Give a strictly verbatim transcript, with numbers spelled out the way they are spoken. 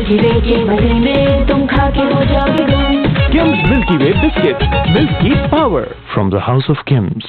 Milky वे के मजे में तुम खा के हो जाओगे गुम। Kim's Milky Way biscuits, milky power from the house of Kim's.